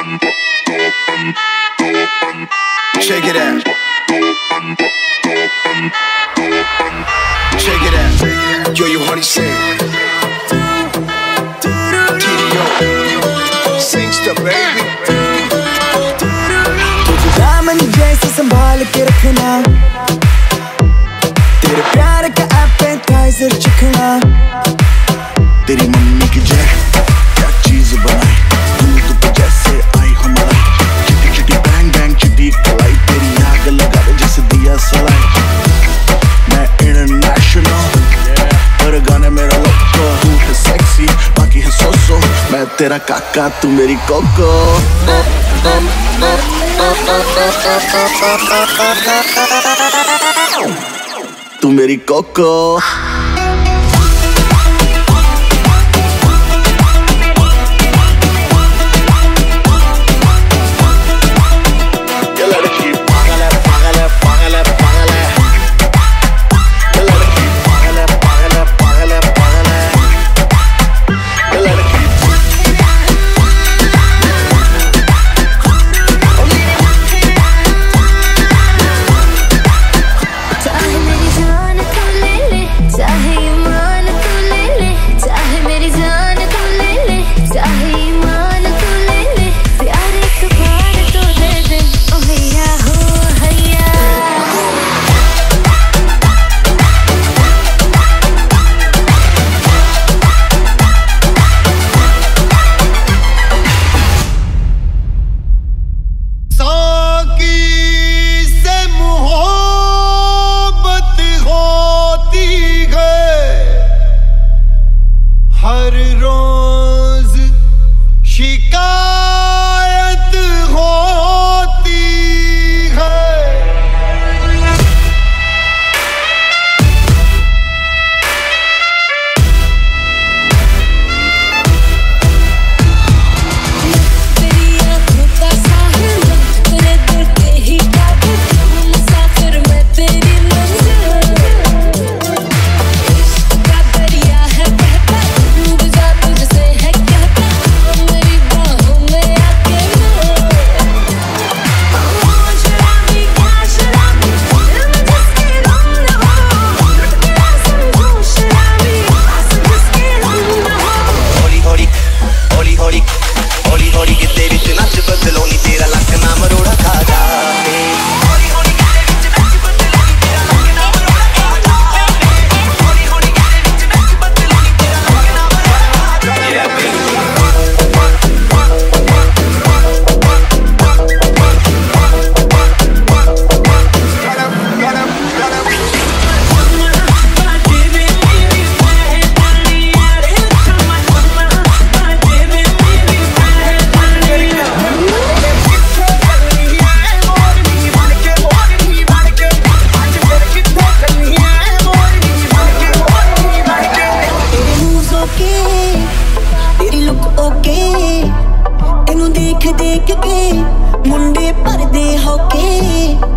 Check it out. Check it out. Yo, you honey say TDO Singsta baby. तुझे दामन जैसे संभाल के रखना, तेरे प्यार का एपेटाइजर चखना। तेरी मम्मी की जय क्या चीज बनाई, दूध पे जैसे आई हमारी। चिटी चिटी बैंग बैंग चिटी कलाई, तेरी आग लगा दे जैसे दिया सलाई। मैं इंटरनेशनल पर गाने मेरा लोको। तू है सेक्सी बाकी है सोसो, मैं तेरा काका तू मेरी कोको। तू मेरी कोको। हर रोज शिकायत होती है। तेरी आँखों का साहिल, तेरे दिल के ही काबिल, मुसाफिर मैं तेरी मंजिल। इश्क का दरिया है बहता, डूब जा तुझसे है कहता, मेरी बाहों में आके शराबी क्या शराबी, दिल में जिसके गम न हो, लुट के ना समझो शराबी, पास जिसके गम न हो। हौली हौली हौली हौली हौली हौली किते विच नच बदलो नी तेरा लक ना मरोड़ा खा जावे। हौली हौली किते विच नच बदलो नी तेरा लक ना मरोड़ा खा जावे। हौली हौली किते विच नच बदलो नी तेरा लक ना मरोड़ा खा जावे। तेरी लुक ओके, तेनू देख देख के मुंडे भरदे होके।